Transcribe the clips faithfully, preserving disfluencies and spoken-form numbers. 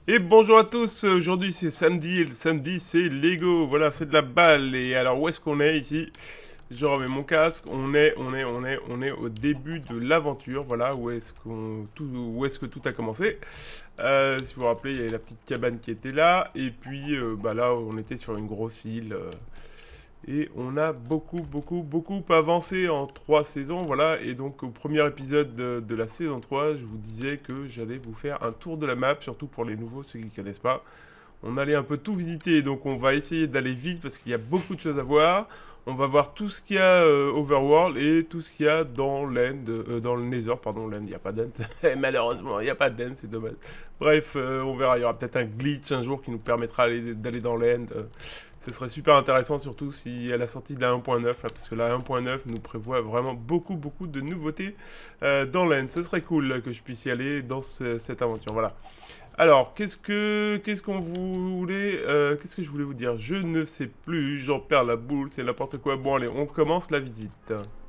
Et bonjour à tous, aujourd'hui c'est samedi, et le samedi c'est Lego, voilà c'est de la balle. Et alors où est-ce qu'on est ici? Je remets mon casque, on est, on est, on est, on est au début de l'aventure, voilà où est-ce qu'on, tout, où est-ce que tout a commencé. Euh, si vous vous rappelez, il y avait la petite cabane qui était là, et puis euh, bah là on était sur une grosse île. euh, et on a beaucoup, beaucoup, beaucoup avancé en trois saisons, voilà. Et donc au premier épisode de, de la saison trois, je vous disais que j'allais vous faire un tour de la map, surtout pour les nouveaux, ceux qui ne connaissent pas. On allait un peu tout visiter, donc on va essayer d'aller vite parce qu'il y a beaucoup de choses à voir. On va voir tout ce qu'il y a euh, Overworld et tout ce qu'il y a dans l'End, euh, dans le Nether, pardon, l'End, il n'y a pas d'End. Malheureusement, il n'y a pas d'End, c'est dommage. Bref, euh, on verra, il y aura peut-être un glitch un jour qui nous permettra d'aller dans l'End. Euh, ce serait super intéressant, surtout si à la sortie de la un point neuf, là, parce que la un point neuf nous prévoit vraiment beaucoup, beaucoup de nouveautés euh, dans l'End. Ce serait cool là, que je puisse y aller dans ce- cette aventure, voilà. Alors, qu'est-ce que qu'est-ce qu'on voulait euh, qu'est-ce que je voulais vous dire? Je ne sais plus, j'en perds la boule, c'est n'importe quoi. Bon, allez, on commence la visite.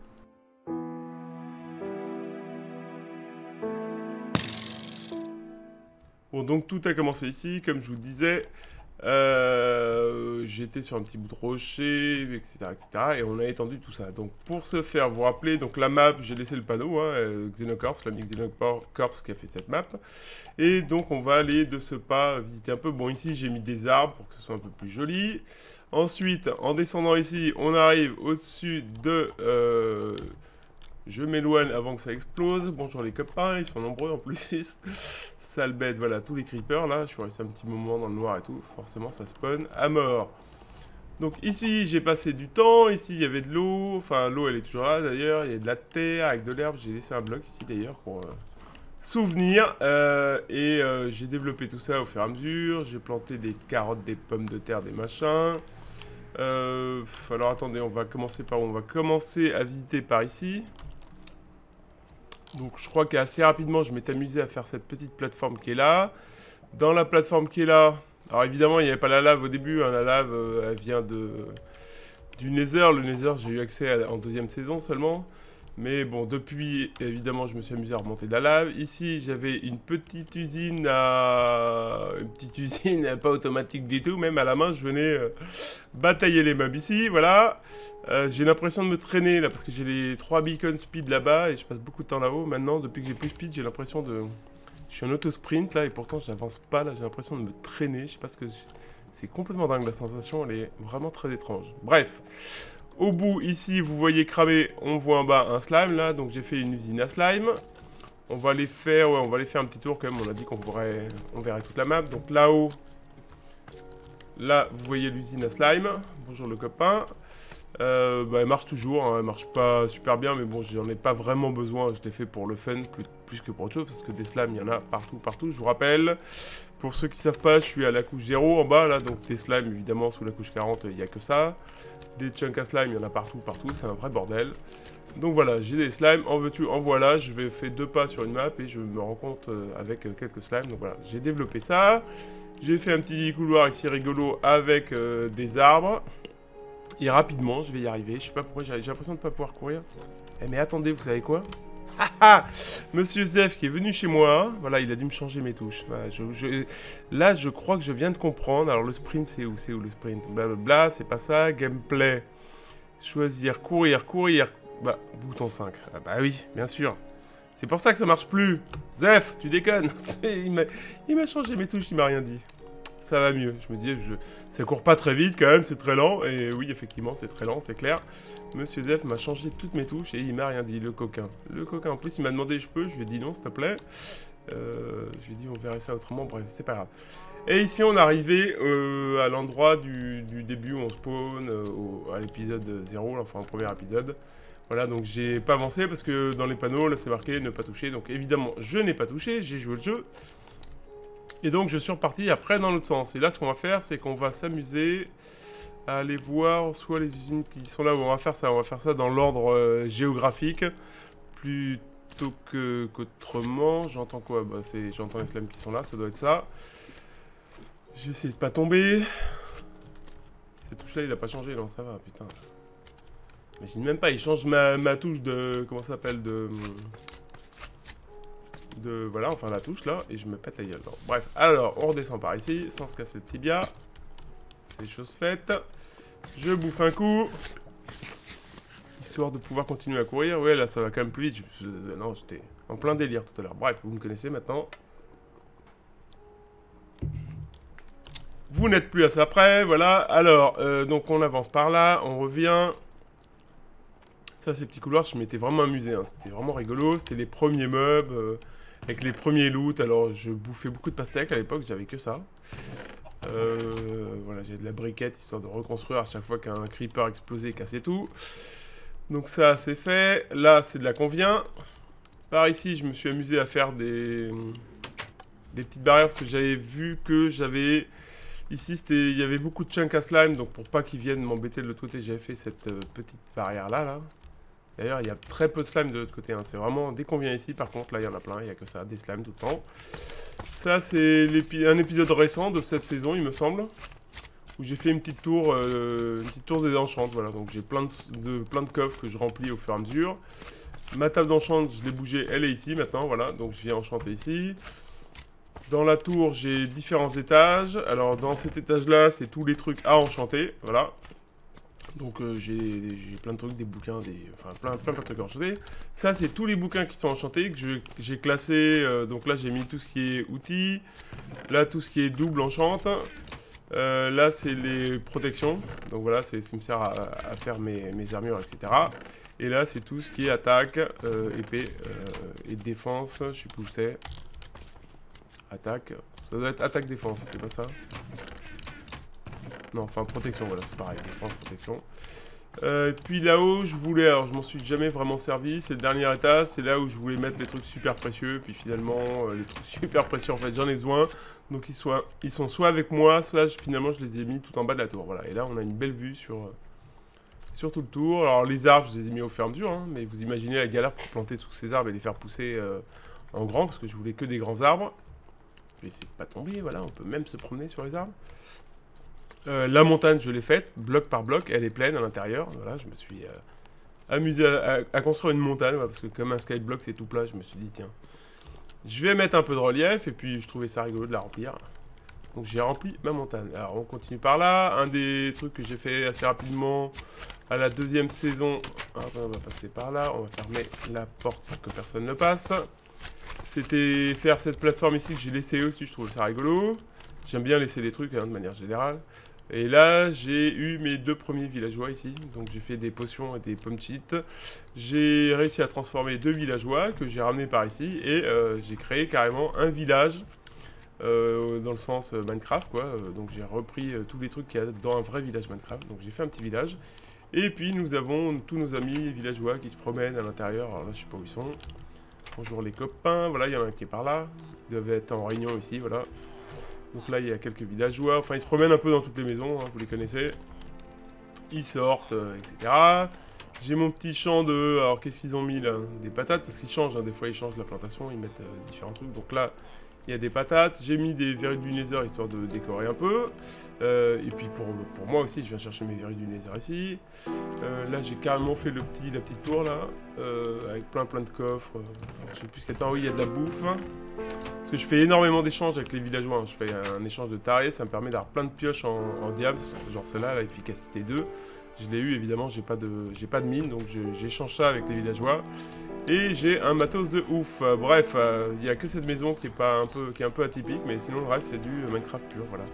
Bon, donc tout a commencé ici, comme je vous disais. Euh, j'étais sur un petit bout de rocher, et cetera, et cetera. Et on a étendu tout ça. Donc pour ce faire, vous vous rappelez, donc la map, j'ai laissé le panneau, hein, euh, Xenocorps, l'ami Xenocorps qui a fait cette map. Et donc on va aller de ce pas visiter un peu. Bon, ici j'ai mis des arbres pour que ce soit un peu plus joli. Ensuite, en descendant ici, on arrive au-dessus de... euh, je m'éloigne avant que ça explose. Bonjour les copains, ils sont nombreux en plus. Sale bête, voilà, tous les creepers là. Je suis resté un petit moment dans le noir et tout. Forcément, ça spawn à mort. Donc ici, j'ai passé du temps. Ici, il y avait de l'eau. Enfin, l'eau, elle est toujours là d'ailleurs. Il y a de la terre avec de l'herbe. J'ai laissé un bloc ici d'ailleurs pour euh, souvenir. Euh, et euh, j'ai développé tout ça au fur et à mesure. J'ai planté des carottes, des pommes de terre, des machins. Euh, alors attendez, on va commencer par où? On va commencer à visiter par ici. Donc je crois qu'assez rapidement, je m'étais amusé à faire cette petite plateforme qui est là. Dans la plateforme qui est là, alors évidemment, il n'y avait pas la lave au début. Hein, la lave, euh, elle vient de, du Nether. Le Nether, j'ai eu accès à- en deuxième saison seulement. Mais bon, depuis, évidemment, je me suis amusé à remonter de la lave. Ici, j'avais une petite usine à... Une petite usine, pas automatique du tout, même à la main, je venais euh, batailler les mobs ici, voilà. Euh, j'ai l'impression de me traîner, là, parce que j'ai les trois beacons speed là-bas, et je passe beaucoup de temps là-haut. Maintenant, depuis que j'ai plus speed, j'ai l'impression de... Je suis en auto-sprint, là, et pourtant, je n'avance pas, là, j'ai l'impression de me traîner. Je sais pas ce que... C'est complètement dingue, la sensation, elle est vraiment très étrange. Bref. Au bout, ici, vous voyez cramer, on voit en bas un slime, là. Donc, j'ai fait une usine à slime. On va aller faire, ouais, on va aller faire un petit tour, quand même. On a dit qu'on pourrait, on verrait toute la map. Donc, là-haut, là, vous voyez l'usine à slime. Bonjour, le copain. Euh, bah, elle marche toujours, hein. Elle marche pas super bien, mais bon, j'en ai pas vraiment besoin. Je l'ai fait pour le fun, plus, plus que pour autre chose, parce que des slimes, il y en a partout, partout. Je vous rappelle, pour ceux qui savent pas, je suis à la couche zéro en bas, là. Donc, des slimes, évidemment, sous la couche quarante, il n'y a que ça. Des chunks à slime, il y en a partout, partout, c'est un vrai bordel. Donc voilà, j'ai des slimes, en veux-tu, en voilà, je vais faire deux pas sur une map et je me rends compte euh, avec euh, quelques slimes. Donc voilà, j'ai développé ça. J'ai fait un petit couloir ici rigolo avec euh, des arbres. Et rapidement, je vais y arriver. Je sais pas pourquoi, j'ai l'impression de ne pas pouvoir courir. Eh mais attendez, vous savez quoi? Ah, Monsieur Zef qui est venu chez moi, voilà, il a dû me changer mes touches. Voilà, je, je- là, je crois que je viens de comprendre. Alors, le sprint, c'est où? C'est où le sprint? Blablabla, c'est pas ça. Gameplay. Choisir, courir, courir. Bah, bouton cinq. Ah bah oui, bien sûr. C'est pour ça que ça marche plus. Zef, tu déconnes. il m'a il m'a changé mes touches, il m'a rien dit. Ça va mieux. Je me dis, je... ça court pas très vite quand même, c'est très lent. Et oui, effectivement, c'est très lent, c'est clair. Monsieur Zef m'a changé toutes mes touches et il m'a rien dit, le coquin. Le coquin, en plus, il m'a demandé, je peux? Je lui ai dit non, s'il te plaît. Euh, je lui ai dit, on verrait ça autrement, bref, c'est pas grave. Et ici, on est arrivé euh, à l'endroit du, du début où on spawn, euh, au- à l'épisode zéro, enfin, au premier épisode. Voilà, donc j'ai pas avancé parce que dans les panneaux, là, c'est marqué ne pas toucher. Donc évidemment, je n'ai pas touché, j'ai joué le jeu. Et donc, je suis reparti après dans l'autre sens. Et là, ce qu'on va faire, c'est qu'on va s'amuser à aller voir soit les usines qui sont là où on va faire ça. On va faire ça dans l'ordre euh, géographique plutôt que qu'autrement. J'entends quoi? Bah, c'est, j'entends les slams qui sont là, ça doit être ça. Je vais essayer de pas tomber. Cette touche-là, il a pas changé, non, ça va, putain. Imagine même pas, il change ma, ma touche de... Comment ça s'appelle? De... de... Voilà, enfin la touche là, et je me pète la gueule. Non, bref, alors, on redescend par ici, sans se casser le tibia. C'est chose faite. Je bouffe un coup. Histoire de pouvoir continuer à courir. Ouais, là, ça va quand même plus vite. Je... Je... Non, j'étais en plein délire tout à l'heure. Bref, vous me connaissez maintenant. Vous n'êtes plus à ça près, voilà. Alors, euh, donc on avance par là, on revient. Ça, ces petits couloirs, je m'étais vraiment amusé. Hein. C'était vraiment rigolo. C'était les premiers meubles, euh, avec les premiers loots. Alors, je bouffais beaucoup de pastèques à l'époque, j'avais que ça. Euh, voilà, j'ai de la briquette, histoire de reconstruire à chaque fois qu'un creeper explosait et cassait tout. Donc ça, c'est fait. Là, c'est de la convient. Par ici, je me suis amusé à faire des, des petites barrières, parce que j'avais vu que j'avais... Ici, c'était, il y avait beaucoup de chunks à slime, donc pour pas qu'ils viennent m'embêter de l'autre côté, j'avais fait cette euh, petite barrière-là, là. D'ailleurs, il y a très peu de slime de l'autre côté, hein. C'est vraiment, dès qu'on vient ici, par contre, là, il y en a plein, il n'y a que ça, des slimes tout le temps. Ça, c'est un épisode récent de cette saison, il me semble, où j'ai fait une petite tour, euh, une petite tour des enchantes, voilà. Donc j'ai plein de, de, plein de coffres que je remplis au fur et à mesure. Ma table d'enchante, je l'ai bougée, elle est ici maintenant, voilà, donc je viens enchanter ici. Dans la tour, j'ai différents étages. Alors, dans cet étage-là, c'est tous les trucs à enchanter. Voilà. Donc, euh, j'ai plein de trucs, des bouquins, des... Enfin, plein, plein, plein de trucs à enchanter. Ça, c'est tous les bouquins qui sont enchantés, que j'ai classés. Euh, donc là, j'ai mis tout ce qui est outils. Là, tout ce qui est double enchante. Euh, là, c'est les protections. Donc voilà, c'est ce qui me sert à, à faire mes, mes armures, et cetera. Et là, c'est tout ce qui est attaque, euh, épée euh, et défense. Je sais plus où c'est. Attaque. Ça doit être attaque-défense, c'est pas ça? Non, enfin protection, voilà, c'est pareil. Défense, protection. Euh, et puis là-haut, je voulais... Alors, je m'en suis jamais vraiment servi. C'est le dernier étage. C'est là où je voulais mettre les trucs super précieux. Puis finalement, euh, les trucs super précieux, en fait, j'en ai besoin. Donc, ils, soient, ils sont soit avec moi, soit je, finalement, je les ai mis tout en bas de la tour. Voilà. Et là, on a une belle vue sur, euh, sur tout le tour. Alors, les arbres, je les ai mis au fur et à mesure. Hein, mais vous imaginez la galère pour planter sous ces arbres et les faire pousser euh, en grand. Parce que je voulais que des grands arbres. Je vais essayer de pas tomber, voilà, on peut même se promener sur les arbres. Euh, la montagne, je l'ai faite, bloc par bloc, elle est pleine à l'intérieur. Voilà, je me suis euh, amusé à, à, à construire une montagne, voilà, parce que comme un skyblock c'est tout plat, je me suis dit, tiens, je vais mettre un peu de relief, et puis je trouvais ça rigolo de la remplir. Donc j'ai rempli ma montagne. Alors on continue par là, un des trucs que j'ai fait assez rapidement à la deuxième saison. Alors, on va passer par là, on va fermer la porte pour que personne ne passe. C'était faire cette plateforme ici que j'ai laissé aussi, je trouve ça rigolo. J'aime bien laisser des trucs hein, de manière générale. Et là, j'ai eu mes deux premiers villageois ici. Donc j'ai fait des potions et des pommes cheats. J'ai réussi à transformer deux villageois que j'ai ramenés par ici. Et euh, j'ai créé carrément un village. Euh, dans le sens euh, Minecraft quoi. Euh, donc j'ai repris euh, tous les trucs qu'il y a dans un vrai village Minecraft. Donc j'ai fait un petit village. Et puis nous avons tous nos amis villageois qui se promènent à l'intérieur. Alors là, je sais pas où ils sont. Bonjour les copains, voilà, il y en a un qui est par là. Ils doivent être en réunion ici, voilà. Donc là, il y a quelques villageois. Enfin, ils se promènent un peu dans toutes les maisons, hein, vous les connaissez. Ils sortent, euh, et cetera. J'ai mon petit champ de... Alors, qu'est-ce qu'ils ont mis, là? Des patates, parce qu'ils changent, hein. Des fois, ils changent la plantation, ils mettent euh, différents trucs. Donc là, il y a des patates. J'ai mis des verrues du nether, histoire de décorer un peu. Euh, et puis, pour, pour moi aussi, je viens chercher mes verrues du nether ici. Euh, là, j'ai carrément fait le petit, la petite tour, là. Euh, avec plein, plein de coffres. Alors, je sais plus ce qu'il y a dedans. Oui, il y a de la bouffe. Parce que je fais énormément d'échanges avec les villageois. Hein. Je fais un échange de tarés. Ça me permet d'avoir plein de pioches en, en diable. Genre celle-là, l'efficacité deux. Je l'ai eu, évidemment. J'ai pas de, j'ai pas de mine. Donc, j'échange ça avec les villageois. Et j'ai un matos de ouf. Euh, bref, il euh, n'y a que cette maison qui est, pas un peu, qui est un peu atypique. Mais sinon, le reste, c'est du Minecraft pur. Voilà.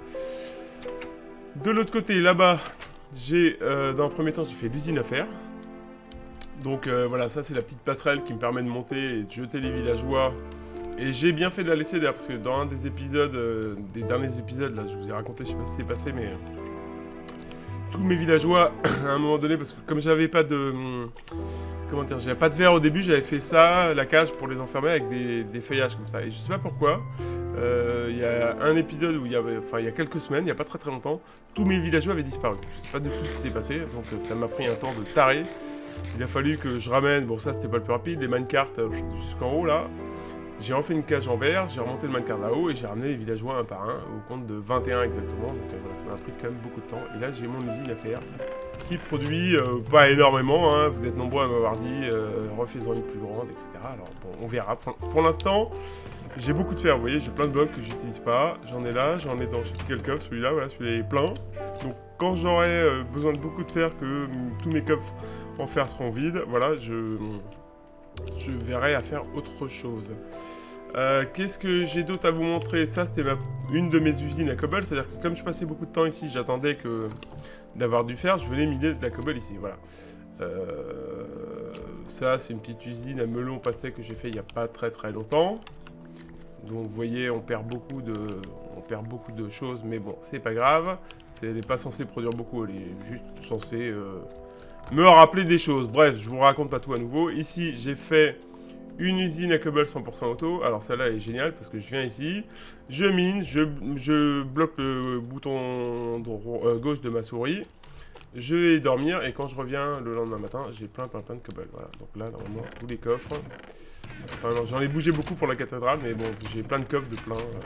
De l'autre côté, là-bas, j'ai, euh, dans le premier temps, j'ai fait l'usine à fer. Donc, euh, voilà, ça, c'est la petite passerelle qui me permet de monter et de jeter les villageois. Et j'ai bien fait de la laisser d'ailleurs, parce que dans un des épisodes, euh, des derniers épisodes, là, je vous ai raconté, je sais pas si c'est passé, mais... Euh, tous mes villageois, à un moment donné, parce que comme j'avais pas de... Hum, comment dire, j'avais pas de verre au début, j'avais fait ça, la cage, pour les enfermer avec des, des feuillages comme ça. Et je sais pas pourquoi, il euh, y a un épisode où il y avait... Enfin, il y a quelques semaines, il y a pas très très longtemps, tous mes villageois avaient disparu. Je sais pas du tout ce qui s'est passé, donc euh, ça m'a pris un temps de taré. Il a fallu que je ramène, bon ça c'était pas le plus rapide, les minecarts euh, jusqu'en haut là. J'ai refait une cage en verre, j'ai remonté le minecart là-haut et j'ai ramené les villageois un par un, au compte de vingt et un exactement. Donc euh, voilà, ça m'a pris quand même beaucoup de temps. Et là, j'ai mon usine à faire. qui produit euh, pas énormément, hein. Vous êtes nombreux à m'avoir dit euh, refais-en une plus grande, et cetera. Alors bon, on verra. Pour, pour l'instant, j'ai beaucoup de fer, vous voyez, j'ai plein de blocs que j'utilise pas. J'en ai là, j'en ai dans je sais plus quel coffre, celui-là, voilà, celui-là est plein. Donc quand j'aurai euh, besoin de beaucoup de fer, que hum, tous mes coffres en fer seront vides, voilà, je, je verrai à faire autre chose. Euh, Qu'est-ce que j'ai d'autre à vous montrer? Ça, c'était ma... une de mes usines à cobble. C'est-à-dire que comme je passais beaucoup de temps ici, j'attendais que d'avoir du fer, je venais miner de la cobble ici. Voilà. Euh... Ça, c'est une petite usine à melon passé que j'ai fait il n'y a pas très très longtemps. Donc, vous voyez, on perd beaucoup de, on perd beaucoup de choses, mais bon, c'est pas grave. Elle n'est pas censée produire beaucoup, elle est juste censée euh, me rappeler des choses. Bref, je vous raconte pas tout à nouveau. Ici, j'ai fait une usine à cobble cent pour cent auto. Alors celle-là est géniale parce que je viens ici, je mine, je, je bloque le bouton de, euh, gauche de ma souris, je vais dormir et quand je reviens le lendemain matin, j'ai plein plein plein de cobble. Voilà, donc là normalement tous les coffres. Enfin j'en ai bougé beaucoup pour la cathédrale, mais bon j'ai plein de coffres de plein. Euh...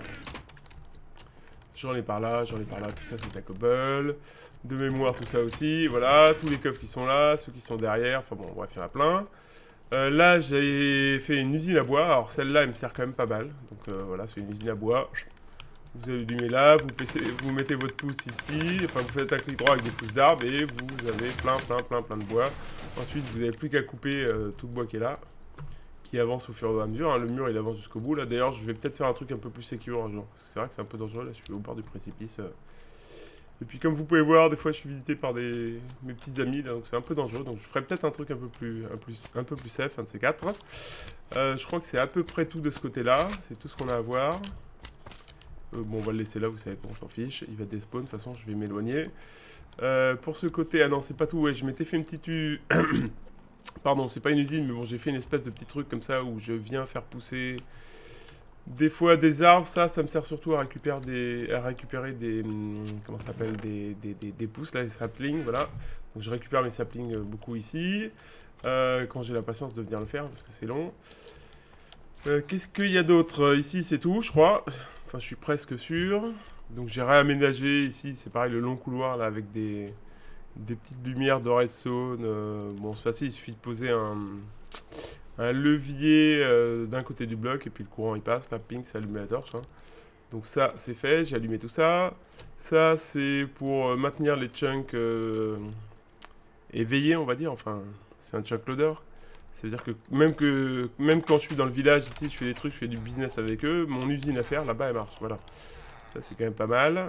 J'en ai par là, j'en ai par là, tout ça c'est à cobble. De mémoire tout ça aussi, voilà, tous les coffres qui sont là, ceux qui sont derrière, enfin bon bref il y en a plein. Euh, là, j'ai fait une usine à bois. Alors, celle-là, elle me sert quand même pas mal. Donc, euh, voilà, c'est une usine à bois. Vous allumez là, vous, placez, vous mettez votre pouce ici. Enfin, vous faites un clic droit avec des pouces d'arbre et vous avez plein, plein, plein, plein de bois. Ensuite, vous n'avez plus qu'à couper euh, tout le bois qui est là, qui avance au fur et à mesure. Hein. Le mur, il avance jusqu'au bout. Là, d'ailleurs, je vais peut-être faire un truc un peu plus sécure un jour. Parce que c'est vrai que c'est un peu dangereux. Là, je suis au bord du précipice. Euh. Et puis comme vous pouvez voir, des fois je suis visité par des... mes petits amis, là, donc c'est un peu dangereux. Donc je ferai peut-être un truc un peu plus, un plus, un peu plus safe, un de ces quatre. Euh, je crois que c'est à peu près tout de ce côté-là. C'est tout ce qu'on a à voir. Euh, bon, on va le laisser là, vous savez qu'on s'en fiche. Il va despawn, de toute façon je vais m'éloigner. Euh, pour ce côté, ah non, c'est pas tout. Ouais, je m'étais fait une petite... U... Pardon, c'est pas une usine, mais bon, j'ai fait une espèce de petit truc comme ça où je viens faire pousser... Des fois des arbres, ça, ça me sert surtout à récupérer des, à récupérer des, comment ça s'appelle, des, des, des, des pousses, là, les saplings, voilà. Donc je récupère mes saplings euh, beaucoup ici, euh, quand j'ai la patience de venir le faire, parce que c'est long. Euh, Qu'est-ce qu'il y a d'autre? Ici, c'est tout, je crois. Enfin, je suis presque sûr. Donc j'ai réaménagé ici, c'est pareil, le long couloir, là, avec des, des petites lumières de redstone. Euh, bon, c'est facile, il suffit de poser un... un levier euh, d'un côté du bloc et puis le courant il passe, là ping ça allume la torche hein. Donc ça c'est fait, j'ai allumé tout ça. Ça c'est pour euh, maintenir les chunks euh, éveillés on va dire, enfin c'est un chunk loader. Ça veut dire que même, que même quand je suis dans le village ici, je fais des trucs, je fais du business avec eux, mon usine à faire là-bas elle marche, voilà. Ça c'est quand même pas mal.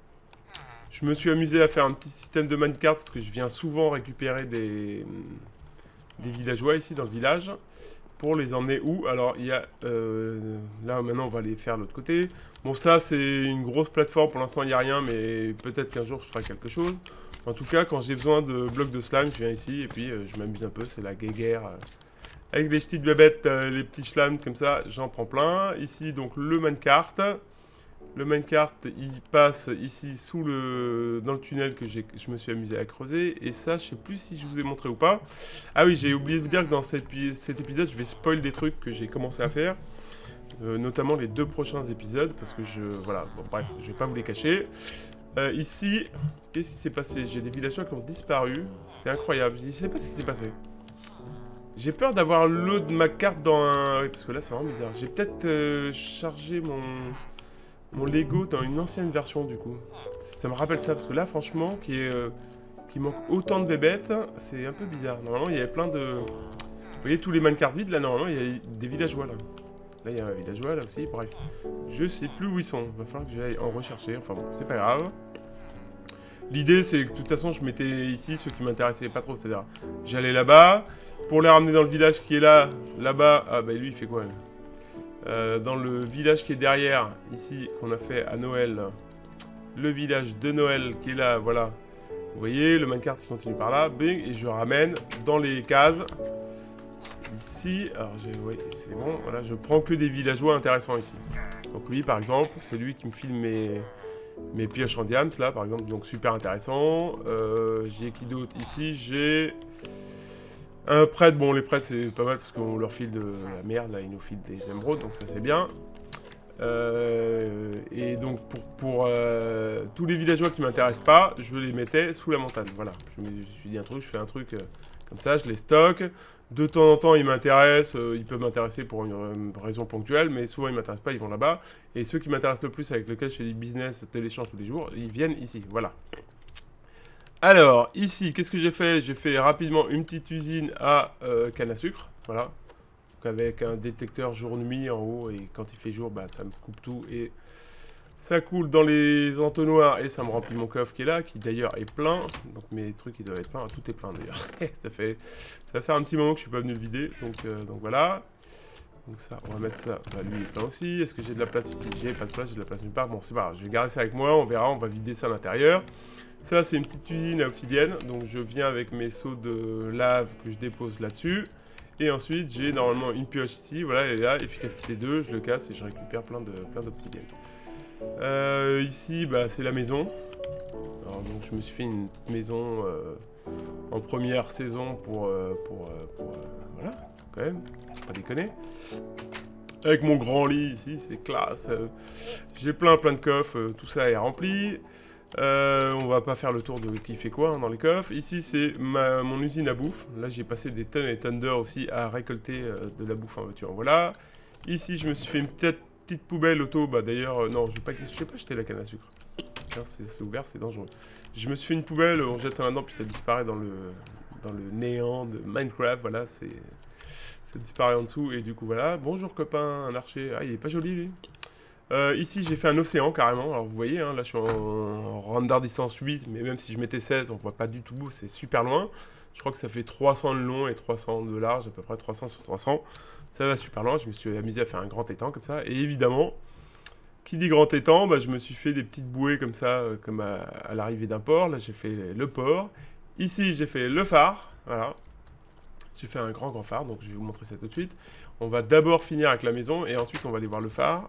Je me suis amusé à faire un petit système de minecart parce que je viens souvent récupérer des... des villageois ici dans le village pour les emmener où? Alors il y a euh, là maintenant on va aller faire l'autre côté. Bon ça c'est une grosse plateforme, pour l'instant il n'y a rien mais peut-être qu'un jour je ferai quelque chose. En tout cas quand j'ai besoin de blocs de slime je viens ici et puis euh, je m'amuse un peu, c'est la guéguerre euh, avec des petites bébêtes, euh, les petits slimes comme ça, j'en prends plein. Ici donc le minecart. Le minecart, il passe ici sous le dans le tunnel que je me suis amusé à creuser. Et ça, je sais plus si je vous ai montré ou pas. Ah oui, j'ai oublié de vous dire que dans cet, cet épisode, je vais spoil des trucs que j'ai commencé à faire. Euh, notamment les deux prochains épisodes. Parce que je... Voilà, bon, bref, je vais pas vous les cacher. Euh, ici, qu'est-ce qui s'est passé? J'ai des villageois qui ont disparu. C'est incroyable, je ne sais pas ce qui s'est passé. J'ai peur d'avoir l'eau de ma carte dans un... Oui, parce que là, c'est vraiment bizarre. J'ai peut-être euh, chargé mon... mon Lego dans une ancienne version du coup. Ça me rappelle ça parce que là franchement qui est euh, qui manque autant de bébêtes, c'est un peu bizarre. Normalement il y avait plein de... Vous voyez tous les minecarts vides là, normalement il y a des villageois là. Là il y a un villageois là aussi, bref. Je sais plus où ils sont, il va falloir que j'aille en rechercher, enfin bon c'est pas grave. L'idée c'est que de toute façon je mettais ici ceux qui m'intéressaient pas trop, c'est-à-dire j'allais là-bas, pour les ramener dans le village qui est là, là-bas, ah bah lui il fait quoi là? Euh, dans le village qui est derrière, ici, qu'on a fait à Noël, le village de Noël qui est là, voilà. Vous voyez, le minecart qui continue par là, bing, et je ramène dans les cases. Ici, alors j'ai, oui, c'est bon, voilà, je prends que des villageois intéressants ici. Donc lui, par exemple, c'est lui qui me file mes, mes pioches en diams, là, par exemple, donc super intéressant. Euh, j'ai qui d'autre ici? J'ai... Un prêtre, bon les prêtres c'est pas mal parce qu'on leur file de la merde, là ils nous filent des émeraudes, donc ça c'est bien. Euh, et donc pour, pour euh, tous les villageois qui m'intéressent pas, je les mettais sous la montagne. Voilà, je me suis dit un truc, je fais un truc euh, comme ça, je les stocke. De temps en temps, ils m'intéressent, euh, ils peuvent m'intéresser pour une, une raison ponctuelle, mais souvent ils m'intéressent pas, ils vont là-bas. Et ceux qui m'intéressent le plus, avec lesquels je fais du business, de l'échange tous les jours, ils viennent ici. Voilà. Alors, ici, qu'est-ce que j'ai fait? J'ai fait rapidement une petite usine à euh, canne à sucre. Voilà. Avec un détecteur jour-nuit en haut, et quand il fait jour, bah, ça me coupe tout et ça coule dans les entonnoirs et ça me remplit mon coffre qui est là, qui d'ailleurs est plein. Donc mes trucs ils doivent être pleins, tout est plein d'ailleurs. ça fait ça va faire un petit moment que je suis pas venu le vider, donc, euh, donc voilà. Donc ça, on va mettre ça, bah, lui il est plein aussi. Est-ce que j'ai de la place ici? J'ai pas de place, j'ai de la place nulle part. Bon c'est pas grave, je vais garder ça avec moi, on verra, on va vider ça à l'intérieur. Ça c'est une petite usine à obsidienne, donc je viens avec mes seaux de lave que je dépose là-dessus. Et ensuite, j'ai normalement une pioche ici, voilà, et là, efficacité deux, je le casse et je récupère plein de plein d'obsidienne. Euh, ici, bah, c'est la maison. Alors, donc, je me suis fait une petite maison euh, en première saison pour, euh, pour, euh, pour euh, voilà, quand même, pas déconner. Avec mon grand lit ici, c'est classe. Euh, j'ai plein plein de coffres, euh, tout ça est rempli. Euh, on va pas faire le tour de qui fait quoi hein, dans les coffres. Ici c'est mon usine à bouffe. Là j'ai passé des tonnes et tonnes d'heures aussi à récolter euh, de la bouffe en voiture. Voilà. Ici je me suis fait une petite, petite poubelle auto. Bah d'ailleurs euh, non je vais pas, je sais pas jeter la canne à sucre. C'est ouvert, c'est dangereux. Je me suis fait une poubelle, on jette ça maintenant puis ça disparaît dans le dans le néant de Minecraft. Voilà, c'est ça disparaît en dessous et du coup voilà. Bonjour copain, un archer. Ah il est pas joli lui. Euh, ici, j'ai fait un océan carrément. Alors, vous voyez, hein, là, je suis en, en render distance huit, mais même si je mettais seize, on voit pas du tout, c'est super loin. Je crois que ça fait trois cents de long et trois cents de large, à peu près trois cents sur trois cents. Ça va super loin. Je me suis amusé à faire un grand étang comme ça. Et évidemment, qui dit grand étang, bah, je me suis fait des petites bouées comme ça, euh, comme à, à l'arrivée d'un port. Là, j'ai fait le port. Ici, j'ai fait le phare. Voilà. J'ai fait un grand, grand phare, donc je vais vous montrer ça tout de suite. On va d'abord finir avec la maison et ensuite, on va aller voir le phare.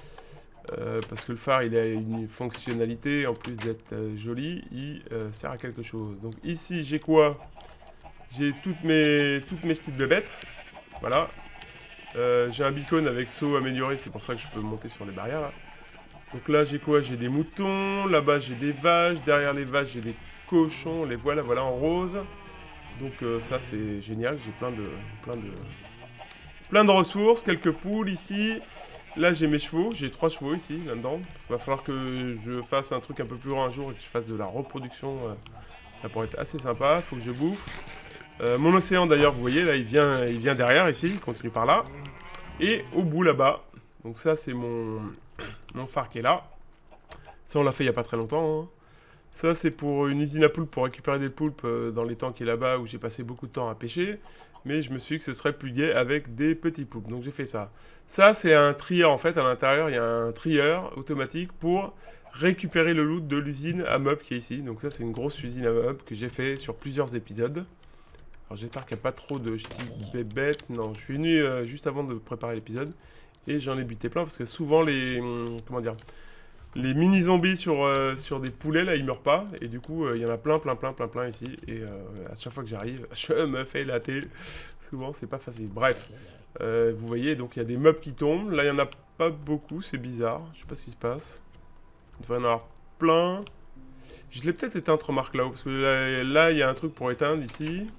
Euh, parce que le phare il a une fonctionnalité, en plus d'être euh, joli, il euh, sert à quelque chose. Donc ici j'ai quoi? J'ai toutes mes, toutes mes petites bébêtes. Voilà. Euh, j'ai un beacon avec saut amélioré, c'est pour ça que je peux monter sur les barrières là. Donc là j'ai quoi? J'ai des moutons, là-bas j'ai des vaches, derrière les vaches j'ai des cochons, les voilà, voilà en rose. Donc euh, ça c'est génial, j'ai plein de, plein de, plein de ressources, quelques poules ici. Là, j'ai mes chevaux, j'ai trois chevaux ici, là-dedans. Il va falloir que je fasse un truc un peu plus grand un jour et que je fasse de la reproduction. Ça pourrait être assez sympa, il faut que je bouffe. Euh, mon océan, d'ailleurs, vous voyez, là, il vient, il vient derrière, ici, il continue par là. Et au bout, là-bas, donc ça, c'est mon, mon phare qui est là. Ça, on l'a fait il n'y a pas très longtemps. Hein. Ça, c'est pour une usine à poulpes, pour récupérer des poulpes euh, dans l'étang qui est là-bas, où j'ai passé beaucoup de temps à pêcher. Mais je me suis dit que ce serait plus gai avec des petits poulpes, donc j'ai fait ça. Ça, c'est un trieur, en fait, à l'intérieur, il y a un trieur automatique pour récupérer le loot de l'usine à meubles qui est ici. Donc ça, c'est une grosse usine à meubles que j'ai fait sur plusieurs épisodes. Alors j'espère qu'il n'y a pas trop de petites bébêtes. Non, je suis venu euh, juste avant de préparer l'épisode. Et j'en ai buté plein, parce que souvent, les... Hum, comment dire les mini-zombies sur, euh, sur des poulets, là, ils meurent pas. Et du coup, il euh, y en a plein, plein, plein, plein, plein ici. Et euh, à chaque fois que j'arrive, je me fais latter. Souvent, c'est pas facile. Bref, euh, vous voyez, donc il y a des mobs qui tombent. Là, il y en a pas beaucoup, c'est bizarre. Je sais pas ce qui se passe. Il devrait y en avoir plein. Je l'ai peut-être éteint, remarque là-haut. Parce que là, il y a un truc pour éteindre ici.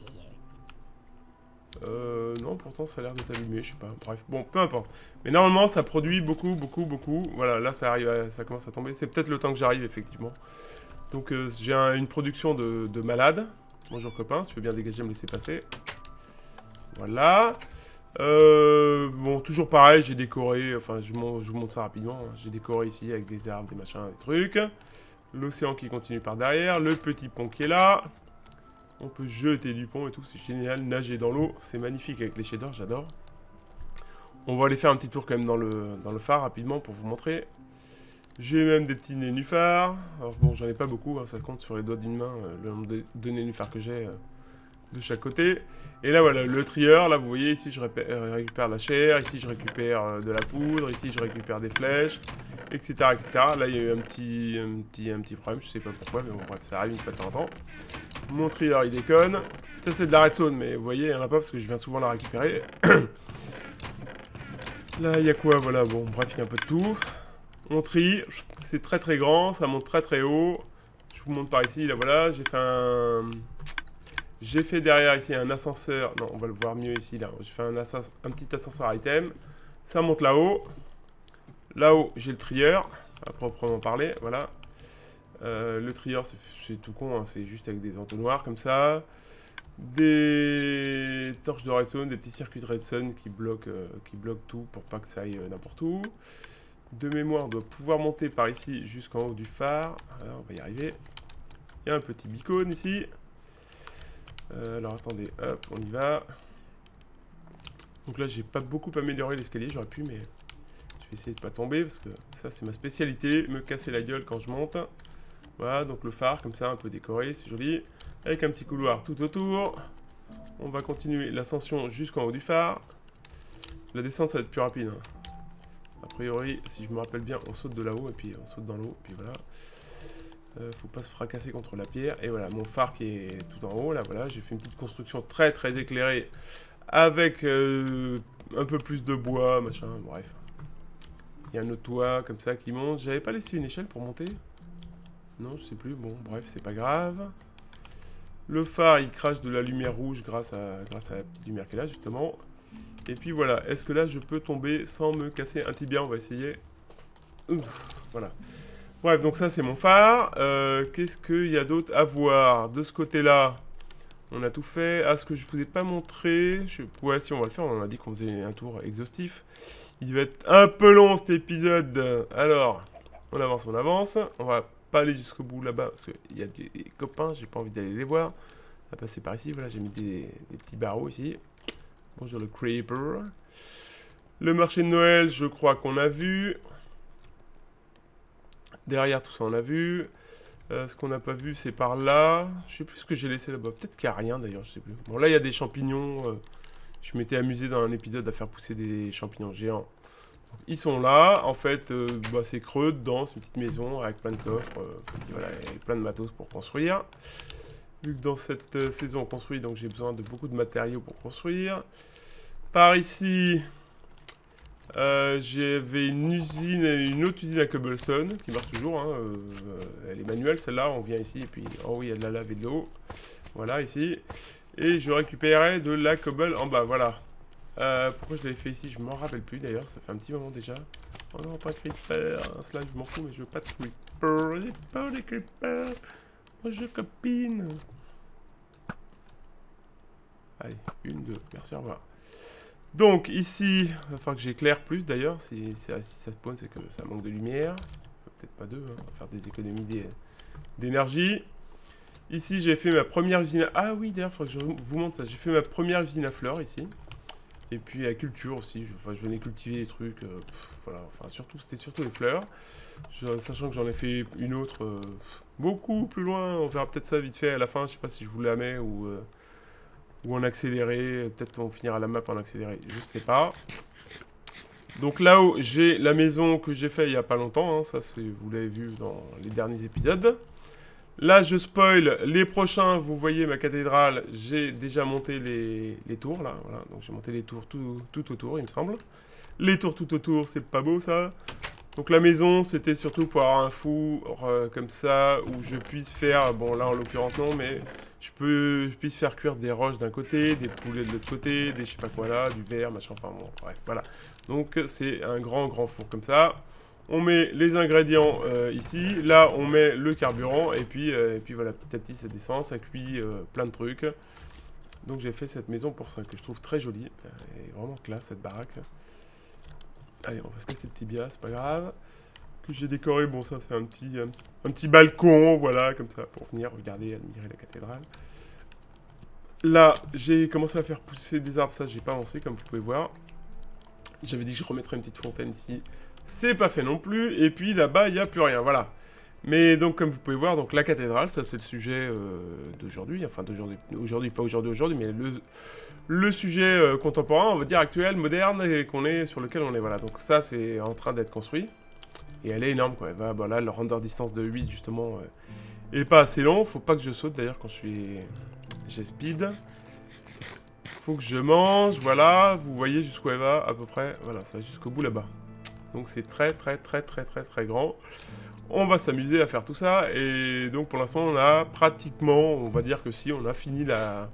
Euh, non, pourtant ça a l'air d'être allumé, je sais pas. Bref, bon, peu importe. Mais normalement, ça produit beaucoup, beaucoup, beaucoup. Voilà, là, ça arrive, à, ça commence à tomber. C'est peut-être le temps que j'arrive, effectivement. Donc, euh, j'ai un, une production de, de malade. Bonjour copain, si tu veux bien dégager, me laisser passer. Voilà. Euh, bon, toujours pareil, j'ai décoré. Enfin, je, je vous montre ça rapidement. Hein. J'ai décoré ici avec des arbres, des machins, des trucs. L'océan qui continue par derrière. Le petit pont qui est là. On peut jeter du pont et tout, c'est génial. Nager dans l'eau, c'est magnifique avec les shaders, j'adore. On va aller faire un petit tour quand même dans le, dans le phare rapidement pour vous montrer. J'ai même des petits nénuphars. Alors bon, j'en ai pas beaucoup, hein, ça compte sur les doigts d'une main euh, le nombre de, de nénuphars que j'ai euh, de chaque côté. Et là voilà, le trieur, là vous voyez, ici je récupère la chair, ici je récupère euh, de la poudre, ici je récupère des flèches, et cetera et cetera. Là il y a eu un petit, un, petit, un petit problème, je sais pas pourquoi, mais bon bref, ça arrive une fois de temps en temps. Mon trieur il déconne. Ça c'est de la redstone, mais vous voyez, il n'y en a pas parce que je viens souvent la récupérer. Là, il y a quoi? Voilà, bon, bref, il y a un peu de tout. On trie, c'est très très grand, ça monte très très haut. Je vous montre par ici, là, voilà, j'ai fait un... J'ai fait derrière ici un ascenseur, non, on va le voir mieux ici, là. J'ai fait un, un petit ascenseur item. Ça monte là-haut. Là-haut, j'ai le trieur, à proprement parler, voilà. Euh, le trieur, c'est tout con, hein, c'est juste avec des entonnoirs comme ça. Des torches de redstone, des petits circuits de redstone qui bloquent, euh, qui bloquent tout pour pas que ça aille euh, n'importe où. De mémoire, on doit pouvoir monter par ici jusqu'en haut du phare. Alors, on va y arriver. Il y a un petit beacon ici. Euh, alors attendez, hop, on y va. Donc là, j'ai pas beaucoup amélioré l'escalier, j'aurais pu, mais je vais essayer de pas tomber parce que ça, c'est ma spécialité, me casser la gueule quand je monte. Voilà, donc le phare, comme ça, un peu décoré, c'est joli. Avec un petit couloir tout autour. On va continuer l'ascension jusqu'en haut du phare. La descente, ça va être plus rapide. Hein. A priori, si je me rappelle bien, on saute de là-haut et puis on saute dans l'eau, puis voilà. Euh, faut pas se fracasser contre la pierre. Et voilà, mon phare qui est tout en haut, là, voilà. J'ai fait une petite construction très très éclairée avec euh, un peu plus de bois, machin, bref. Il y a un autre toit comme ça qui monte. J'avais pas laissé une échelle pour monter? Non, je sais plus. Bon, bref, c'est pas grave. Le phare, il crache de la lumière rouge grâce à, grâce à la petite lumière qui est là, justement. Et puis voilà, est-ce que là, je peux tomber sans me casser un tibia? On va essayer. Ouf, voilà. Bref, donc ça, c'est mon phare. Euh, Qu'est-ce qu'il y a d'autre à voir? De ce côté-là, on a tout fait. Ah, ce que je vous ai pas montré... Je... Ouais, si, on va le faire. On a dit qu'on faisait un tour exhaustif. Il va être un peu long, cet épisode. Alors, on avance, on avance. On va... pas aller jusqu'au bout là-bas parce qu'il y a des, des copains, j'ai pas envie d'aller les voir. On va passer par ici, voilà, j'ai mis des, des petits barreaux ici. Bonjour le creeper. Le marché de Noël, je crois qu'on a vu. Derrière tout ça, on a vu. Euh, ce qu'on n'a pas vu, c'est par là. Je sais plus ce que j'ai laissé là-bas. Peut-être qu'il n'y a rien d'ailleurs, je sais plus. Bon, là, il y a des champignons. Euh, je m'étais amusé dans un épisode à faire pousser des champignons géants. Ils sont là, en fait, euh, bah, c'est creux dedans, c'est une petite maison avec plein de coffres, euh, voilà, et plein de matos pour construire. Vu que dans cette euh, saison on construit, donc j'ai besoin de beaucoup de matériaux pour construire. Par ici, euh, j'avais une usine, une autre usine à cobblestone qui marche toujours. Hein, euh, elle est manuelle celle-là, on vient ici et puis en haut il y a de la lave et de l'eau. Voilà ici. Et je récupérais de la cobble en bas, voilà. Euh, pourquoi je l'avais fait ici? Je m'en rappelle plus d'ailleurs, ça fait un petit moment déjà. Oh non, pas de creeper, hein, cela je m'en fous, mais je veux pas de creeper, j'ai pas de creeper. Moi je copine. Allez, une, deux, merci, au revoir. Donc ici, il va falloir que j'éclaire plus d'ailleurs, si, si, si ça spawn c'est que ça manque de lumière. Peut-être pas deux, hein, on va faire des économies d'énergie. Ici j'ai fait ma première usine à... Ah oui d'ailleurs, il faudrait que je vous montre ça, j'ai fait ma première usine à fleurs ici. Et puis la culture aussi, je, enfin, je venais cultiver des trucs, euh, pff, voilà, enfin surtout, c'était surtout les fleurs. Je, sachant que j'en ai fait une autre euh, beaucoup plus loin, on verra peut-être ça vite fait à la fin, je sais pas si je vous la mets ou, euh, ou en accéléré, peut-être on finira la map en accéléré, je sais pas. Donc là-haut, j'ai la maison que j'ai fait il y a pas longtemps, hein, ça vous l'avez vu dans les derniers épisodes. Là, je spoil les prochains. Vous voyez ma cathédrale. J'ai déjà monté les, les tours, là. Voilà. Donc, j'ai monté les tours tout, tout autour, il me semble. Les tours tout autour, c'est pas beau, ça. Donc, la maison, c'était surtout pour avoir un four euh, comme ça, où je puisse faire... Bon, là, en l'occurrence, non, mais je, peux, je puisse faire cuire des roches d'un côté, des poulets de l'autre côté, des je sais pas quoi là, du verre, machin, enfin, bon, bref, voilà. Donc, c'est un grand, grand four comme ça. On met les ingrédients euh, ici, là on met le carburant et puis, euh, et puis voilà, petit à petit ça descend, ça cuit euh, plein de trucs. Donc j'ai fait cette maison pour ça que je trouve très jolie, elle est vraiment classe cette baraque. Allez, on va se casser le tibia, c'est pas grave. Que j'ai décoré, bon ça c'est un petit, un, un petit balcon, voilà, comme ça, pour venir regarder, admirer la cathédrale. Là, j'ai commencé à faire pousser des arbres, ça j'ai pas avancé comme vous pouvez voir. J'avais dit que je remettrais une petite fontaine ici. C'est pas fait non plus, et puis là-bas, il n'y a plus rien, voilà. Mais donc, comme vous pouvez voir, donc la cathédrale, ça c'est le sujet euh, d'aujourd'hui, enfin d'aujourd'hui, aujourd'hui, pas aujourd'hui, aujourd'hui, mais le, le sujet euh, contemporain, on va dire actuel, moderne, et qu'on est, sur lequel on est, voilà. Donc ça, c'est en train d'être construit, et elle est énorme, quoi. Elle va, bon, là, le render distance de huit, justement, euh, est pas assez long, faut pas que je saute, d'ailleurs, quand je suis... j'ai speed. faut que je mange, voilà. Vous voyez jusqu'où elle va, à peu près. Voilà, ça va jusqu'au bout là-bas. Donc c'est très très très très très très grand. On va s'amuser à faire tout ça. Et donc pour l'instant, on a pratiquement, on va dire que si, on a fini la...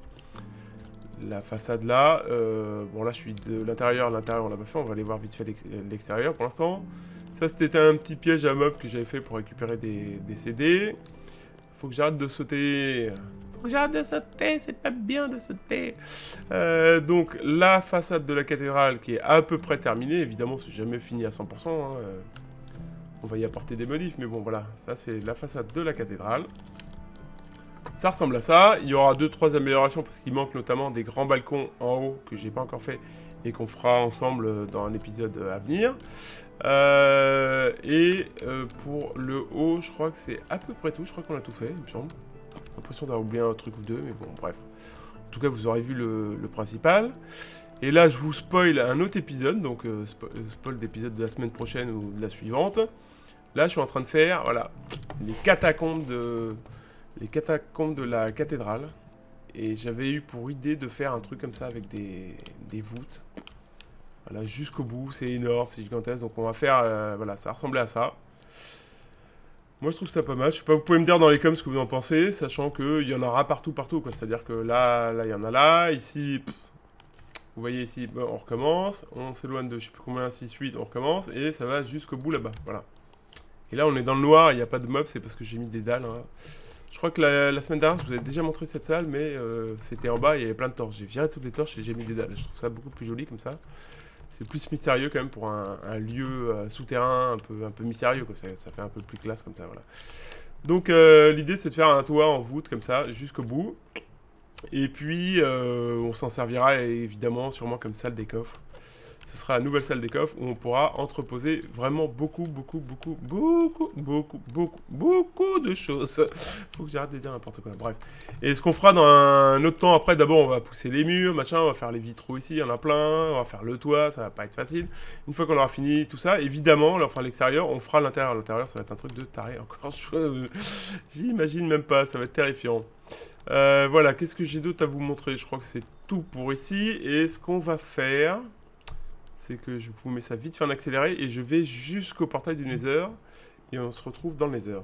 La façade là, euh, bon là je suis de l'intérieur, l'intérieur on l'a pas fait, on va aller voir vite fait l'extérieur pour l'instant. Ça c'était un petit piège à meubles que j'avais fait pour récupérer des, des C D. Faut que j'arrête de sauter. Faut que j'arrête de sauter, c'est pas bien de sauter. Euh, donc la façade de la cathédrale qui est à peu près terminée, évidemment c'est jamais fini à cent pour cent. Hein. On va y apporter des modifs, mais bon voilà, ça c'est la façade de la cathédrale. Ça ressemble à ça. Il y aura deux trois améliorations parce qu'il manque notamment des grands balcons en haut que j'ai pas encore fait et qu'on fera ensemble dans un épisode à venir. Euh, et euh, pour le haut, je crois que c'est à peu près tout. Je crois qu'on a tout fait, il me semble. J'ai l'impression d'avoir oublié un truc ou deux, mais bon, bref. En tout cas, vous aurez vu le, le principal. Et là, je vous spoil un autre épisode, donc euh, spo spoil d'épisode de la semaine prochaine ou de la suivante. Là, je suis en train de faire, voilà, les catacombes de... les catacombes de la cathédrale. Et j'avais eu pour idée de faire un truc comme ça avec des, des voûtes. Voilà, jusqu'au bout, c'est énorme, c'est gigantesque. Donc on va faire, euh, voilà, ça ressemblait à ça. Moi je trouve ça pas mal. Je sais pas, vous pouvez me dire dans les coms ce que vous en pensez, sachant qu'il y en aura partout, partout, quoi. C'est-à-dire que là, là, il y en a là, ici, pff, vous voyez ici, bon, on recommence. On s'éloigne de je sais plus combien, six, huit, on recommence. Et ça va jusqu'au bout là-bas, voilà. Et là, on est dans le noir, il n'y a pas de mobs, c'est parce que j'ai mis des dalles, hein. Je crois que la, la semaine dernière, je vous avais déjà montré cette salle, mais euh, c'était en bas, il y avait plein de torches. J'ai viré toutes les torches et j'ai mis des dalles. Je trouve ça beaucoup plus joli comme ça. C'est plus mystérieux quand même pour un, un lieu euh, souterrain un peu, un peu mystérieux. Quoi. Ça, ça fait un peu plus classe comme ça, voilà. Donc euh, l'idée, c'est de faire un toit en voûte comme ça, jusqu'au bout. Et puis, euh, on s'en servira évidemment sûrement comme salle des coffres. Ce sera la nouvelle salle des coffres où on pourra entreposer vraiment beaucoup, beaucoup, beaucoup, beaucoup, beaucoup, beaucoup, beaucoup de choses. Faut que j'arrête de dire n'importe quoi. Bref. Et ce qu'on fera dans un autre temps après, d'abord on va pousser les murs, machin, on va faire les vitraux ici, il y en a plein, on va faire le toit, ça va pas être facile. Une fois qu'on aura fini tout ça, évidemment, là on fera l'extérieur, on fera l'intérieur. L'intérieur, ça va être un truc de taré encore. J'imagine même pas, ça va être terrifiant. Euh, voilà, qu'est-ce que j'ai d'autre à vous montrer? Je crois que c'est tout pour ici. Et ce qu'on va faire, c'est que je vous mets ça vite fait en accéléré et je vais jusqu'au portail du Nether et on se retrouve dans le Nether.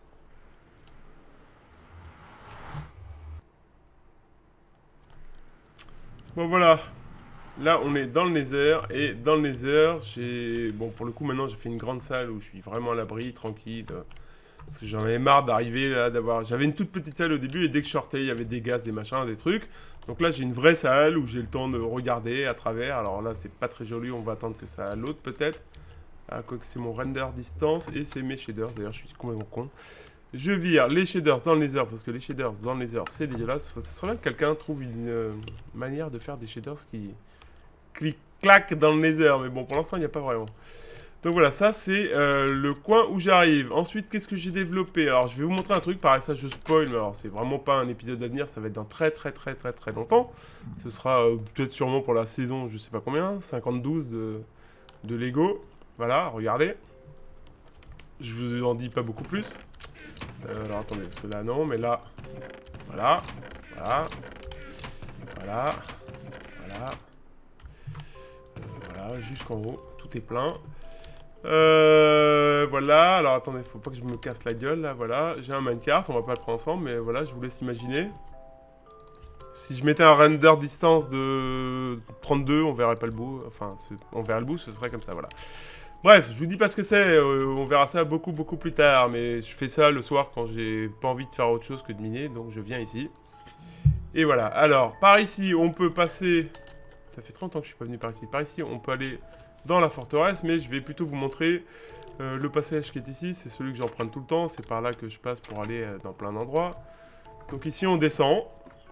Bon voilà, là on est dans le Nether et dans le Nether j'ai... Bon pour le coup maintenant j'ai fait une grande salle où je suis vraiment à l'abri, tranquille. Parce que j'en avais marre d'arriver là, d'avoir... J'avais une toute petite salle au début et dès que je sortais, il y avait des gaz, des machins, des trucs. Donc là, j'ai une vraie salle où j'ai le temps de regarder à travers. Alors là, c'est pas très joli, on va attendre que ça l'autre peut-être. Ah, quoi que c'est mon render distance et c'est mes shaders. D'ailleurs, je suis complètement con. Je vire les shaders dans le Nether parce que les shaders dans le Nether, c'est dégueulasse. Ça serait bien que quelqu'un trouve une euh, manière de faire des shaders qui clic-clac dans le Nether. Mais bon, pour l'instant, il n'y a pas vraiment. Donc voilà, ça c'est euh, le coin où j'arrive. Ensuite, qu'est-ce que j'ai développé? Alors, je vais vous montrer un truc, pareil, ça je spoil, mais alors c'est vraiment pas un épisode d'avenir, ça va être dans très très très très très longtemps. Ce sera euh, peut-être sûrement pour la saison, je sais pas combien, cinquante-douze de, de Lego. Voilà, regardez. Je vous en dis pas beaucoup plus. Euh, alors attendez, parce que là non, mais là, voilà, voilà, voilà, voilà, euh, voilà, jusqu'en haut, tout est plein. Euh, voilà, alors attendez, faut pas que je me casse la gueule là, voilà, j'ai un minecart, on va pas le prendre ensemble, mais voilà, je vous laisse imaginer. Si je mettais un render distance de trente-deux, on verrait pas le bout, enfin, on verrait le bout, ce serait comme ça, voilà. Bref, je vous dis pas ce que c'est, euh, on verra ça beaucoup beaucoup plus tard, mais je fais ça le soir quand j'ai pas envie de faire autre chose que de miner, donc je viens ici. Et voilà, alors, par ici, on peut passer, ça fait trente ans que je suis pas venu par ici, par ici, on peut aller dans la forteresse, mais je vais plutôt vous montrer euh, le passage qui est ici, c'est celui que j'emprunte tout le temps, c'est par là que je passe pour aller euh, dans plein d'endroits. Donc ici on descend.